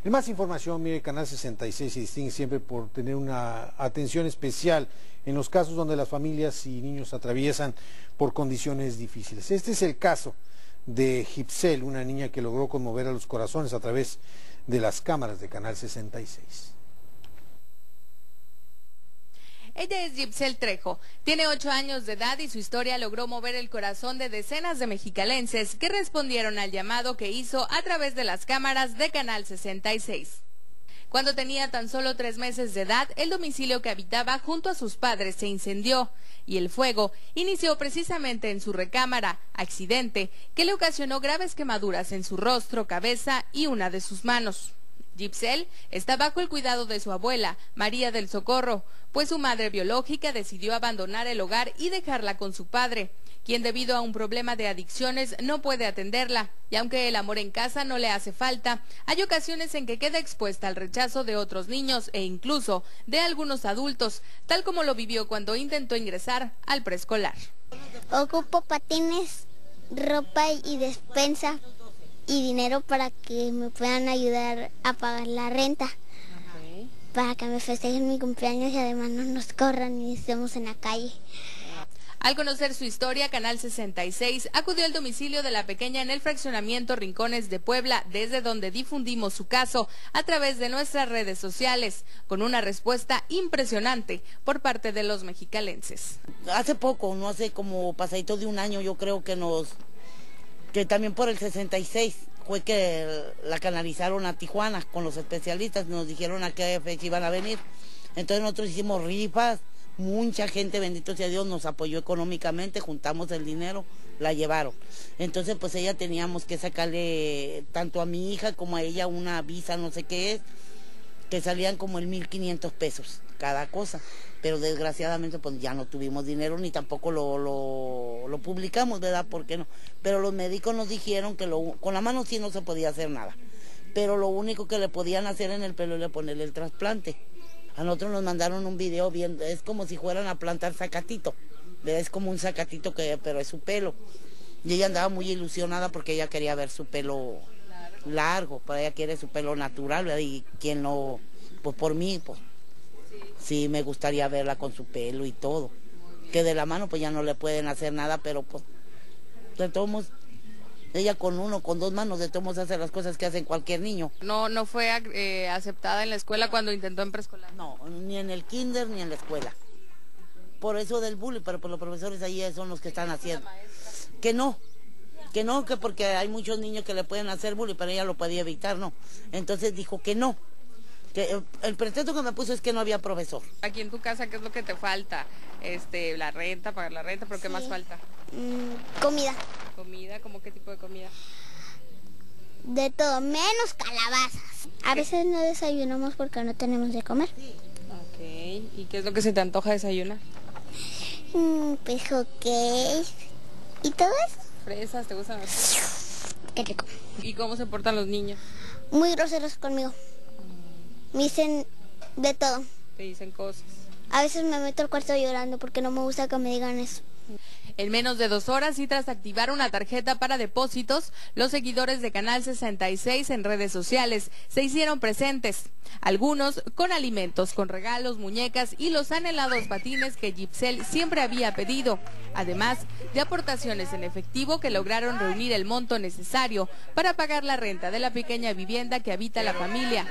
En más información, mire, Canal 66 se distingue siempre por tener una atención especial en los casos donde las familias y niños atraviesan por condiciones difíciles. Este es el caso de Gipsel, una niña que logró conmover a los corazones a través de las cámaras de Canal 66. Ella es Gipsel Trejo, tiene 8 años de edad y su historia logró mover el corazón de decenas de mexicalenses que respondieron al llamado que hizo a través de las cámaras de Canal 66. Cuando tenía tan solo 3 meses de edad, el domicilio que habitaba junto a sus padres se incendió y el fuego inició precisamente en su recámara, accidente que le ocasionó graves quemaduras en su rostro, cabeza y una de sus manos. Gipsel está bajo el cuidado de su abuela, María del Socorro, pues su madre biológica decidió abandonar el hogar y dejarla con su padre, quien debido a un problema de adicciones no puede atenderla, y aunque el amor en casa no le hace falta, hay ocasiones en que queda expuesta al rechazo de otros niños e incluso de algunos adultos, tal como lo vivió cuando intentó ingresar al preescolar. Ocupo patines, ropa y despensa y dinero para que me puedan ayudar a pagar la renta, para que me festejen mi cumpleaños y además no nos corran y estemos en la calle. Al conocer su historia, Canal 66 acudió al domicilio de la pequeña en el fraccionamiento Rincones de Puebla, desde donde difundimos su caso a través de nuestras redes sociales, con una respuesta impresionante por parte de los mexicalenses. Hace poco, no hace como pasadito de un año, yo creo que también por el 66 fue que la canalizaron a Tijuana con los especialistas, nos dijeron a qué fecha iban a venir. Entonces nosotros hicimos rifas, mucha gente, bendito sea Dios, nos apoyó económicamente, juntamos el dinero, la llevaron. Entonces pues ella teníamos que sacarle tanto a mi hija como a ella una visa, no sé qué es, que salían como en 1,500 pesos cada cosa. Pero desgraciadamente pues ya no tuvimos dinero ni tampoco lo publicamos, ¿verdad? ¿Por qué no? Pero los médicos nos dijeron que con la mano sí no se podía hacer nada, pero lo único que le podían hacer en el pelo era ponerle el trasplante. A nosotros nos mandaron un video viendo, es como si fueran a plantar zacatito, ¿verdad? Es como un zacatito pero es su pelo. Y ella andaba muy ilusionada porque ella quería ver su pelo largo, pero ella quiere su pelo natural, ¿verdad? Y quien no, pues por mí, pues sí me gustaría verla con su pelo y todo. Que de la mano pues ya no le pueden hacer nada, pero pues de todos modos, ella con 2 manos de todos modos hace las cosas que hacen cualquier niño. ¿No fue aceptada en la escuela cuando intentó en preescolar? No, ni en el kinder ni en la escuela. Por eso del bullying, pero pues los profesores ahí son los que están haciendo. Que no, que porque hay muchos niños que le pueden hacer bullying, pero ella lo podía evitar, no. Entonces dijo que no. Que el pretexto que me puso es que no había profesor. Aquí en tu casa, ¿qué es lo que te falta? La renta, pagar la renta, ¿pero qué más falta? Comida. ¿Comida? ¿Cómo qué tipo de comida? De todo, menos calabazas. A veces no desayunamos porque no tenemos de comer. Ok, ¿y qué es lo que se te antoja desayunar? Pues hotcakes y todo eso. ¿Fresas? ¿Te gustan las fresas? Qué rico. ¿Y cómo se portan los niños? Muy groseros conmigo. Me dicen de todo. Te dicen cosas. A veces me meto al cuarto llorando porque no me gusta que me digan eso. En menos de 2 horas y tras activar una tarjeta para depósitos, los seguidores de Canal 66 en redes sociales se hicieron presentes. Algunos con alimentos, con regalos, muñecas y los anhelados patines que Gipsel siempre había pedido. Además de aportaciones en efectivo que lograron reunir el monto necesario para pagar la renta de la pequeña vivienda que habita la familia.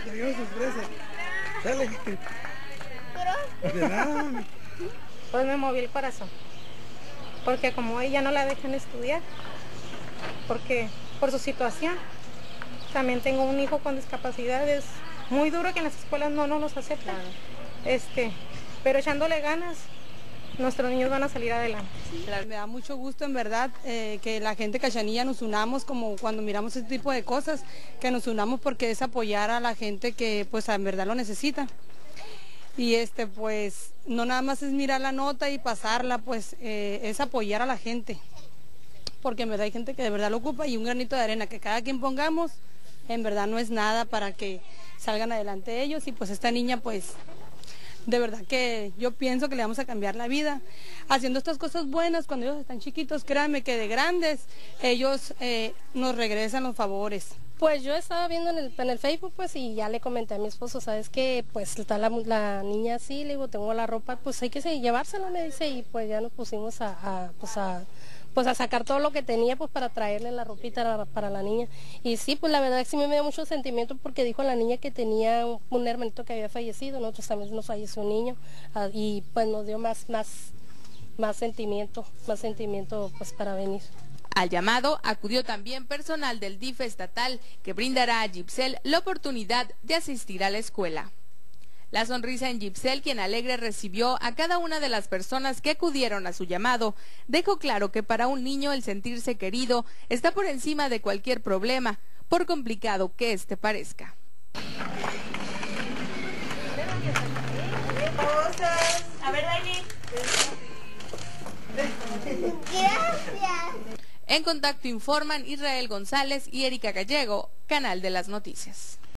Pues me movió el corazón, porque como ella no la dejan estudiar, porque por su situación, también tengo un hijo con discapacidad, es muy duro que en las escuelas no nos aceptan, pero echándole ganas, nuestros niños van a salir adelante. Me da mucho gusto en verdad que la gente cachanilla nos unamos, como cuando miramos este tipo de cosas, que nos unamos porque es apoyar a la gente que pues en verdad lo necesita. Y pues no nada más es mirar la nota y pasarla, pues es apoyar a la gente, porque en verdad hay gente que de verdad lo ocupa y un granito de arena que cada quien pongamos, en verdad no es nada para que salgan adelante ellos. Y pues esta niña pues de verdad que yo pienso que le vamos a cambiar la vida haciendo estas cosas buenas cuando ellos están chiquitos. Créanme que de grandes ellos nos regresan los favores. Pues yo estaba viendo en el Facebook, pues, y ya le comenté a mi esposo, ¿sabes qué? Pues está la niña así, le digo, tengo la ropa, pues hay que llevársela, me dice, y pues ya nos pusimos a sacar todo lo que tenía, pues para traerle la ropita para la niña. Y sí, pues la verdad que sí me dio mucho sentimiento porque dijo la niña que tenía un hermanito que había fallecido, nosotros también nos falleció un niño, y pues nos dio más sentimiento pues para venir. Al llamado acudió también personal del DIF estatal que brindará a Gibsel la oportunidad de asistir a la escuela. La sonrisa en Gibsel, quien alegre recibió a cada una de las personas que acudieron a su llamado, dejó claro que para un niño el sentirse querido está por encima de cualquier problema, por complicado que este parezca. A ver, gracias. En Contacto informan Israel González y Erika Gallego, Canal de las Noticias.